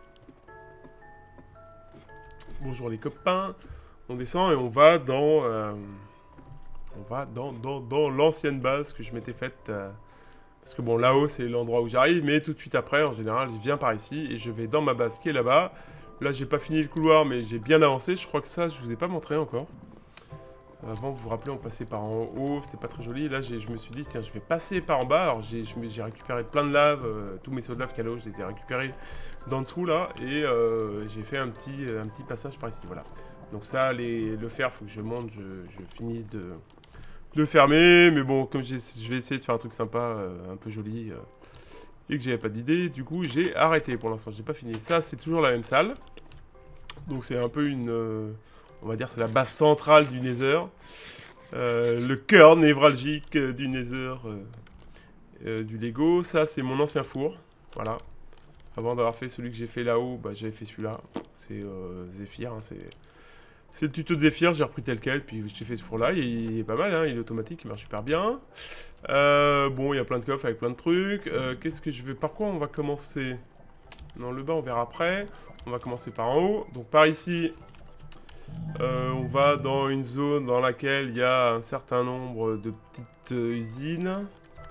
Bonjour les copains. On descend et on va dans... Euh, on va dans, dans, dans l'ancienne base que je m'étais faite. Euh, parce que bon, là-haut c'est l'endroit où j'arrive, mais tout de suite après, en général, je viens par ici et je vais dans ma base qui est là-bas. Là, j'ai pas fini le couloir, mais j'ai bien avancé. Je crois que ça, je vous ai pas montré encore. Avant, vous vous rappelez, on passait par en haut, c'était pas très joli. Là, je me suis dit, tiens, je vais passer par en bas. Alors, j'ai récupéré plein de lave, euh, tous mes sauts de lave qu'il y a là-haut, je les ai récupérés d'en dessous, là. Et euh, j'ai fait un petit, un petit passage par ici, voilà. Donc ça, les, le faire, faut que je monte, je, je finisse de, de fermer. Mais bon, comme je vais essayer de faire un truc sympa, euh, un peu joli, euh, et que j'avais pas d'idée, du coup, j'ai arrêté pour l'instant, j'ai pas fini. Ça, c'est toujours la même salle. Donc c'est un peu une... Euh, on va dire c'est la base centrale du Nether. Euh, le cœur névralgique du Nether euh, euh, du Lego. Ça, c'est mon ancien four. Voilà. Avant d'avoir fait celui que j'ai fait là-haut, bah, j'avais fait celui-là. C'est euh, Zephyr. Hein, c'est le tuto de Zephyr, j'ai repris tel quel. Puis j'ai fait ce four-là. Il, il est pas mal, hein, il est automatique, il marche super bien. Euh, bon, il y a plein de coffres avec plein de trucs. Euh, Qu'est-ce que je vais... Par quoi on va commencer? Non, le bas, on verra après. On va commencer par en haut. Donc par ici... Euh, on va dans une zone dans laquelle il y a un certain nombre de petites euh, usines.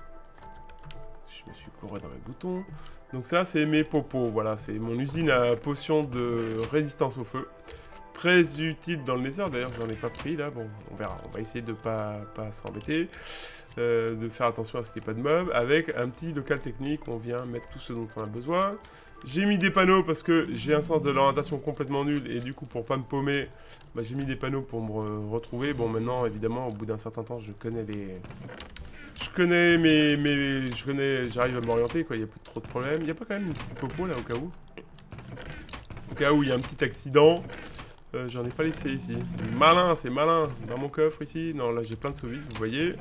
Je me suis couré dans mes boutons. Donc ça, c'est mes popos. Voilà, c'est mon usine à potions de résistance au feu. Très utile dans le Nether. D'ailleurs, j'en ai pas pris là. Bon, on verra. On va essayer de pas, pas s'embêter. Euh, de faire attention à ce qu'il n'y ait pas de mobs. Avec un petit local technique, on vient mettre tout ce dont on a besoin. J'ai mis des panneaux parce que j'ai un sens de l'orientation complètement nul. Et du coup, pour pas me paumer... Bah, j'ai mis des panneaux pour me re retrouver. Bon, maintenant, évidemment, au bout d'un certain temps, je connais les... Je connais mes... mes... Je connais... J'arrive à m'orienter, quoi. Il n'y a plus trop de problèmes. Il n'y a pas quand même une petite popo, là, au cas où? Au cas où il y a un petit accident. Euh, J'en ai pas laissé ici. C'est malin, c'est malin. Dans mon coffre, ici. Non, là, j'ai plein de sauvis, vous voyez.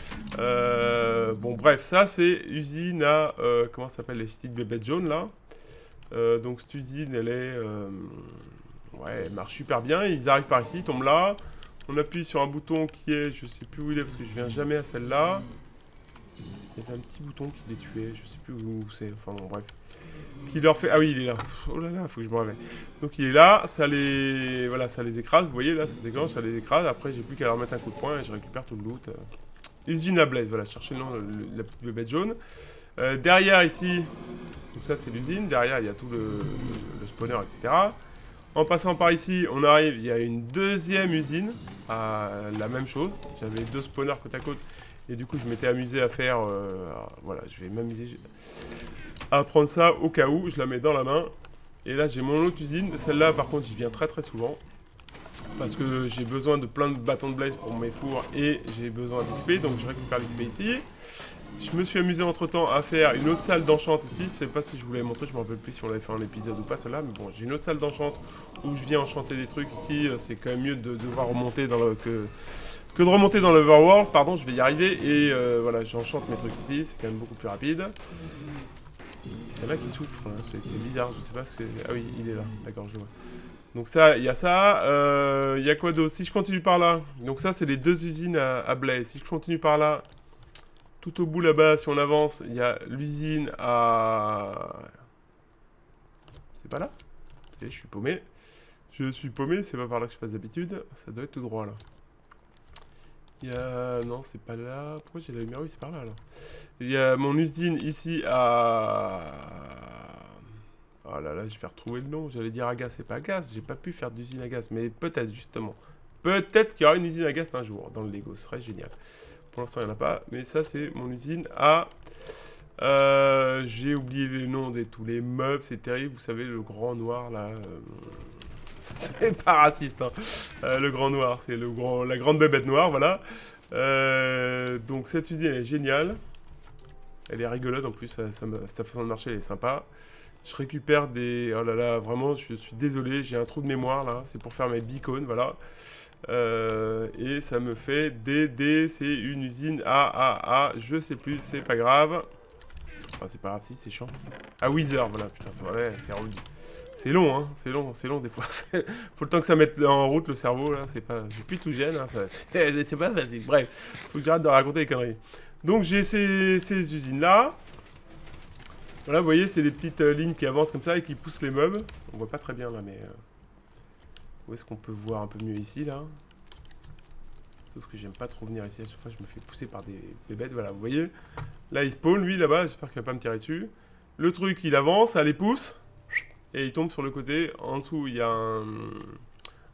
Euh... Bon, bref, ça, c'est usine à... Euh, comment ça s'appelle? Les petites bébêtes jaunes, là. Euh, donc, cette usine, elle est... Euh... Ouais, elle marche super bien. Ils arrivent par ici, ils tombent là. On appuie sur un bouton qui est... Je sais plus où il est parce que je viens jamais à celle-là. Il y avait un petit bouton qui les tuait. Je sais plus où c'est. Enfin bon, bref. Qui leur fait... Ah oui, il est là. Oh là là, faut que je me réveille. Donc il est là. Ça les... Voilà, ça les écrase. Vous voyez là, ça déclenche, ça les écrase. Après, j'ai plus qu'à leur mettre un coup de poing et je récupère tout le loot. Usine à Blaze. Voilà, cherchez le nom, le, la petite bébête jaune. Euh, derrière ici... Donc ça, c'est l'usine. Derrière, il y a tout le, le, le spawner, et cetera. En passant par ici, on arrive, il y a une deuxième usine, à la même chose. J'avais deux spawners côte à côte, et du coup je m'étais amusé à faire, euh, voilà, je vais m'amuser à prendre ça au cas où, je la mets dans la main. Et là j'ai mon autre usine, celle-là par contre j'y viens très très souvent, parce que j'ai besoin de plein de bâtons de blaze pour mes fours, et j'ai besoin d'X P, donc je récupère l'X P ici. Je me suis amusé entre temps à faire une autre salle d'enchant ici. Je sais pas si je vous l'avais montré, je me rappelle plus si on l'avait fait en épisode ou pas celle-là. Mais bon, j'ai une autre salle d'enchant où je viens enchanter des trucs ici. C'est quand même mieux de devoir remonter dans le... que, que de remonter dans l'Overworld. Pardon, je vais y arriver. Et euh, voilà, j'enchante mes trucs ici. C'est quand même beaucoup plus rapide. Il y en a qui souffrent, hein. C'est bizarre, je sais pas ce que... Ah oui, il est là, d'accord, je vois. Donc ça, il y a ça. Euh, il y a quoi d'autre? Si je continue par là... Donc ça, c'est les deux usines à, à Blaze. Si je continue par là... Tout au bout là-bas, si on avance, il y a l'usine à... C'est pas là? Et je suis paumé. Je suis paumé, c'est pas par là que je passe d'habitude. Ça doit être tout droit là. Il y a... Non, c'est pas là. Pourquoi j'ai la lumière? Oui, c'est par là alors. Il y a mon usine ici à... Oh là là, je vais retrouver le nom. J'allais dire à gaz, c'est pas à gaz. J'ai pas pu faire d'usine à gaz. Mais peut-être justement. Peut-être qu'il y aura une usine à gaz un jour dans le Lego. Ce serait génial. Pour l'instant, il n'y en a pas. Mais ça, c'est mon usine à... Euh, J'ai oublié les noms de tous les meubles. C'est terrible. Vous savez, le grand noir, là... Euh... c'est pas raciste, hein. Euh, le grand noir, c'est le grand... la grande bébête noire, voilà. Euh... Donc, cette usine, elle est géniale. Elle est rigolote, en plus. Ça, ça me... Sa façon de marcher, elle est sympa. Je récupère des... Oh là là, vraiment, je suis désolé. J'ai un trou de mémoire, là. C'est pour faire mes beacons, voilà. Euh, et ça me fait D D, c'est une usine A A A, je sais plus, c'est pas grave. Enfin, c'est pas grave, si, c'est chiant. Ah, Wither, voilà, putain, ouais, c'est rendu. C'est long, hein, c'est long, c'est long des fois. Faut le temps que ça mette en route le cerveau, là, c'est pas... J'ai plus tout gêne, hein, c'est pas facile. Bref, faut que j'arrête de raconter des conneries. Donc, j'ai ces, ces usines-là. Voilà, vous voyez, c'est des petites euh, lignes qui avancent comme ça et qui poussent les meubles. On voit pas très bien, là, mais... Euh... Où est-ce qu'on peut voir un peu mieux ici, là? Sauf que j'aime pas trop venir ici. À chaque fois, je me fais pousser par des bébêtes. Voilà, vous voyez? Là, il spawn, lui, là-bas. J'espère qu'il va pas me tirer dessus. Le truc, il avance, ça les pousse. Et il tombe sur le côté. En dessous, il y a un,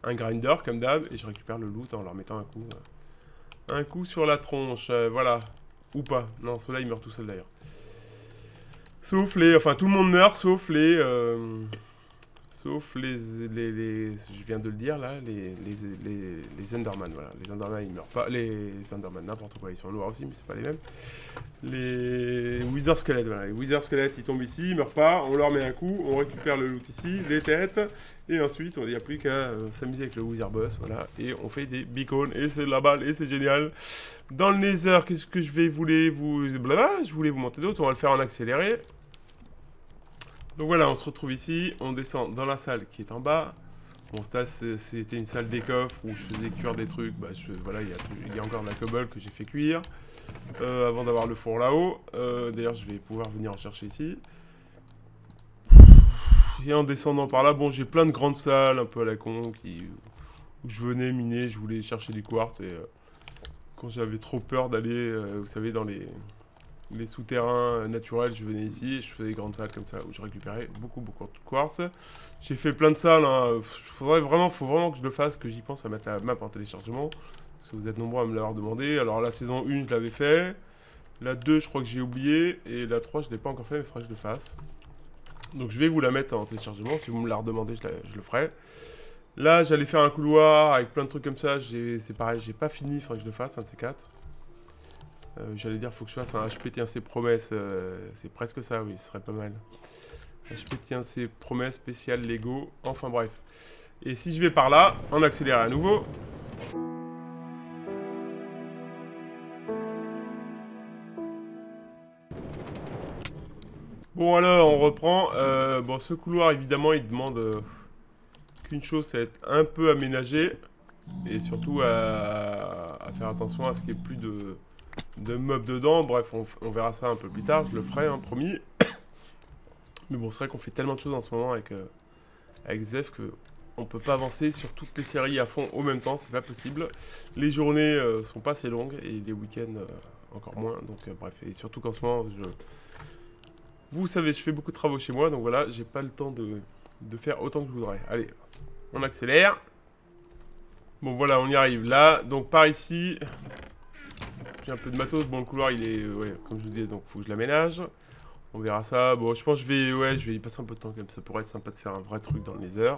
un grinder comme d'hab, et je récupère le loot en leur mettant un coup, euh, un coup sur la tronche, euh, voilà. Ou pas, non, ceux-là ils meurent tout seuls d'ailleurs. Sauf les, enfin tout le monde meurt, sauf les, euh, sauf les, les, les, je viens de le dire là, les, les, les, les Enderman, voilà. Les Enderman ils meurent pas, les Enderman n'importe quoi, ils sont noirs aussi, mais c'est pas les mêmes. Les Wither Squelettes, voilà, les Wither Squelettes ils tombent ici, ils meurent pas, on leur met un coup, on récupère le loot ici, les têtes, et ensuite il n'y a plus qu'à euh, s'amuser avec le Wither Boss, voilà, et on fait des beacons, et c'est de la balle, et c'est génial. Dans le Nether, qu'est-ce que je vais voulais vous, blabla, je voulais vous montrer d'autres, on va le faire en accéléré. Donc voilà, on se retrouve ici, on descend dans la salle qui est en bas. Bon, ça c'était une salle des coffres où je faisais cuire des trucs. Bah, je, voilà, il y, y a encore de la cobble que j'ai fait cuire euh, avant d'avoir le four là-haut. Euh, D'ailleurs, je vais pouvoir venir en chercher ici. Et en descendant par là, bon, j'ai plein de grandes salles un peu à la con qui, où je venais miner, je voulais chercher du quartz. Et euh, quand j'avais trop peur d'aller, euh, vous savez, dans les... les souterrains naturels, je venais ici et je faisais des grandes salles comme ça où je récupérais beaucoup beaucoup de quartz. J'ai fait plein de salles, hein. Faudrait vraiment, faut vraiment que je le fasse, que j'y pense à mettre la map en téléchargement. Parce que vous êtes nombreux à me l'avoir demandé. Alors la saison un, je l'avais fait. La deux, je crois que j'ai oublié. Et la trois, je ne l'ai pas encore fait, mais il faudrait que je le fasse. Donc je vais vous la mettre en téléchargement. Si vous me la redemandez, je, la, je le ferai. Là, j'allais faire un couloir avec plein de trucs comme ça. C'est pareil, j'ai pas fini, il faudrait que je le fasse, un de ces quatre. Euh, J'allais dire, faut que je fasse un H P T un C promesses. Euh, c'est presque ça, oui, ce serait pas mal. H P T un C promesses spécial Lego. Enfin bref. Et si je vais par là, on accélère à nouveau. Bon alors, on reprend. Euh, bon, ce couloir, évidemment, il demande euh, qu'une chose, c'est être un peu aménagé. Et surtout à, à faire attention à ce qu'il n'y ait plus de... de mobs dedans, bref, on, on verra ça un peu plus tard, je le ferai, hein, promis. Mais bon, c'est vrai qu'on fait tellement de choses en ce moment avec, euh, avec Zef que on peut pas avancer sur toutes les séries à fond au même temps, c'est pas possible. Les journées euh, sont pas assez longues et les week-ends euh, encore moins, donc euh, bref, et surtout qu'en ce moment, je... vous savez, je fais beaucoup de travaux chez moi, donc voilà, j'ai pas le temps de, de faire autant que je voudrais. Allez, on accélère. Bon voilà, on y arrive là, donc par ici... J'ai un peu de matos, bon le couloir il est, euh, ouais, comme je vous disais, donc faut que je l'aménage. On verra ça, bon je pense que je vais, ouais, je vais y passer un peu de temps quand même, ça pourrait être sympa de faire un vrai truc dans le Nether.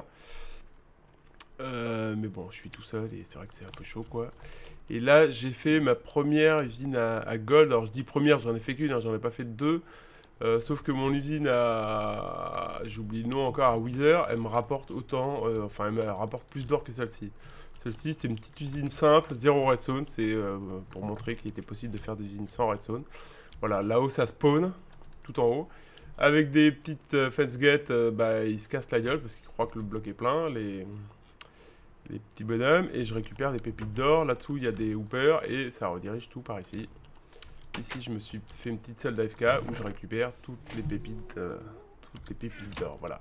Euh, mais bon, je suis tout seul et c'est vrai que c'est un peu chaud quoi. Et là j'ai fait ma première usine à, à gold, alors je dis première, j'en ai fait qu'une, hein, j'en ai pas fait deux. Euh, sauf que mon usine à, j'oublie le nom encore, à Wither, elle me rapporte autant, euh, enfin elle me rapporte plus d'or que celle-ci. Celle-ci, c'était une petite usine simple, zéro redstone. C'est euh, pour montrer qu'il était possible de faire des usines sans redstone. Voilà, là-haut, ça spawn, tout en haut. Avec des petites euh, fence gates, euh, bah, ils se cassent la gueule parce qu'ils croient que le bloc est plein, les, les petits bonhommes. Et je récupère des pépites d'or. Là-dessous, il y a des hoopers et ça redirige tout par ici. Ici, je me suis fait une petite salle d'A F K où je récupère toutes les pépites, euh, toutes les pépites d'or, voilà.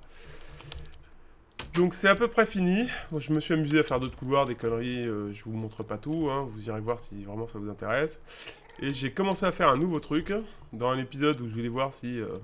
Donc c'est à peu près fini. Bon, je me suis amusé à faire d'autres couloirs, des conneries, euh, je vous montre pas tout, hein, vous irez voir si vraiment ça vous intéresse. Et j'ai commencé à faire un nouveau truc, dans un épisode où je voulais voir si, euh,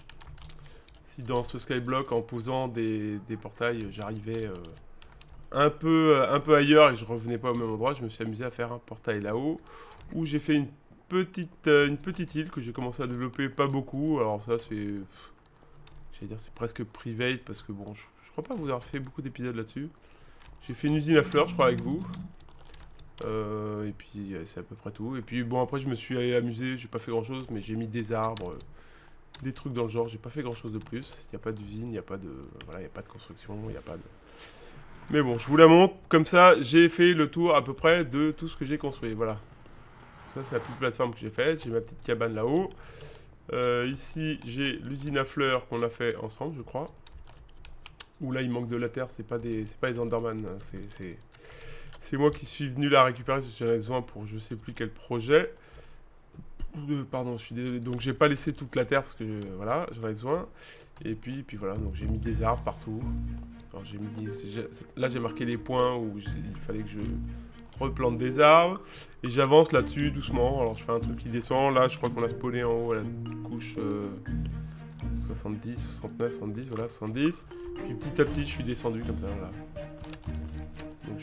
si dans ce skyblock, en posant des, des portails, j'arrivais euh, un, peu, un peu ailleurs et je revenais pas au même endroit. Je me suis amusé à faire un portail là-haut, où j'ai fait une petite, euh, une petite île que j'ai commencé à développer pas beaucoup. Alors ça c'est, j'allais dire c'est presque private parce que bon... Je, Je crois pas vous avoir fait beaucoup d'épisodes là-dessus. J'ai fait une usine à fleurs, je crois, avec vous. Euh, et puis, c'est à peu près tout. Et puis, bon, après, je me suis amusé. J'ai pas fait grand-chose, mais j'ai mis des arbres, euh, des trucs dans le genre. J'ai pas fait grand-chose de plus. Il n'y a pas d'usine, il n'y a pas de... Voilà, il n'y a pas de construction, il n'y a pas de... Mais bon, je vous la montre. Comme ça, j'ai fait le tour à peu près de tout ce que j'ai construit. Voilà. Ça, c'est la petite plateforme que j'ai faite. J'ai ma petite cabane là-haut. Euh, ici, j'ai l'usine à fleurs qu'on a fait ensemble, je crois. Où là il manque de la terre, c'est pas des c'est pas les Enderman, c'est c'est moi qui suis venu la récupérer parce que j'en avais besoin pour je sais plus quel projet. Euh, pardon, je suis désolé. Donc j'ai pas laissé toute la terre parce que voilà, j'en avais besoin. Et puis puis voilà, donc j'ai mis des arbres partout. Alors j'ai mis là j'ai marqué les points où il fallait que je replante des arbres et j'avance là-dessus doucement. Alors je fais un truc qui descend, là je crois qu'on a spawné en haut à la couche euh, soixante-dix, soixante-neuf, soixante-dix, voilà, soixante-dix. Puis petit à petit, je suis descendu comme ça, voilà.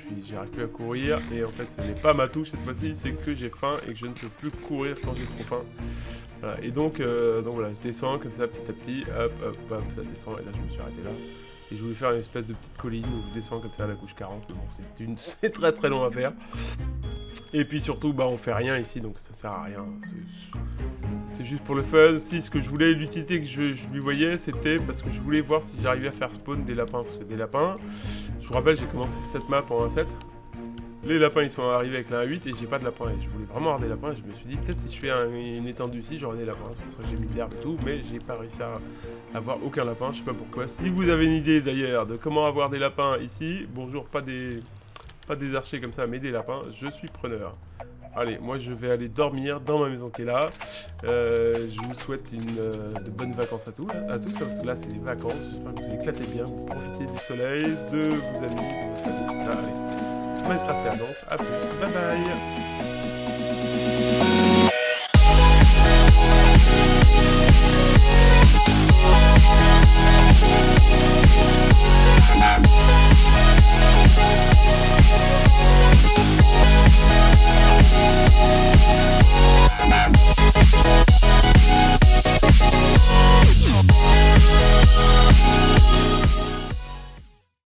suis, j'arrive plus à courir. Et en fait, ce n'est pas ma touche cette fois-ci, c'est que j'ai faim et que je ne peux plus courir quand j'ai trop faim. Voilà. Et donc, euh, donc voilà, je descends comme ça petit à petit, hop, hop, hop, ça descend. Et là, je me suis arrêté là. Et je voulais faire une espèce de petite colline où je descends comme ça à la couche quarante. Mais bon, c'est une... c'est très très long à faire. Et puis surtout, bah, on fait rien ici, donc ça sert à rien. C'est juste pour le fun. Si ce que je voulais, l'utilité que je, je lui voyais, c'était parce que je voulais voir si j'arrivais à faire spawn des lapins. Parce que des lapins, je vous rappelle, j'ai commencé cette map en un sept. Les lapins, ils sont arrivés avec la un huit et j'ai pas de lapins. Et je voulais vraiment avoir des lapins. Et je me suis dit, peut-être si je fais un, une étendue ici, j'aurai des lapins. C'est pour ça que j'ai mis de l'herbe et tout. Mais j'ai pas réussi à avoir aucun lapin. Je sais pas pourquoi. Si vous avez une idée d'ailleurs de comment avoir des lapins ici, bonjour, pas des, pas des archers comme ça, mais des lapins, je suis preneur. Allez, moi je vais aller dormir dans ma maison qui est là. Euh, je vous souhaite une, euh, de bonnes vacances à tous, à tous, parce que là c'est les vacances. J'espère que vous éclatez bien, vous profitez du soleil, de vos amis, de votre famille, tout ça. Allez, Minecraft et Adams, à plus, bye bye.